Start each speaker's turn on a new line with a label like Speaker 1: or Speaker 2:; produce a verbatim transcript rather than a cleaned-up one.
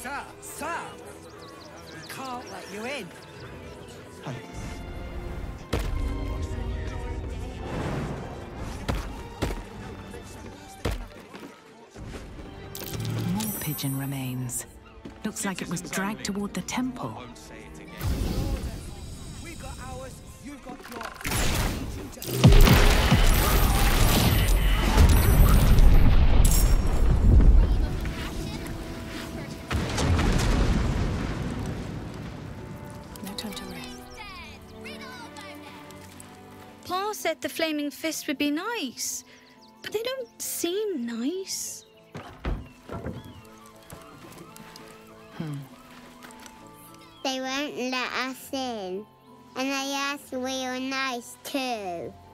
Speaker 1: Sir, sir! We can't let you in.
Speaker 2: More pigeon remains. Looks like it was dragged toward the temple.
Speaker 1: We've got ours, you've got yours.
Speaker 2: No time to rest.
Speaker 3: Pa said the flaming fist would be nice, but they don't seem nice.
Speaker 2: Hmm.
Speaker 4: They won't let us in. And they asked we were nice too.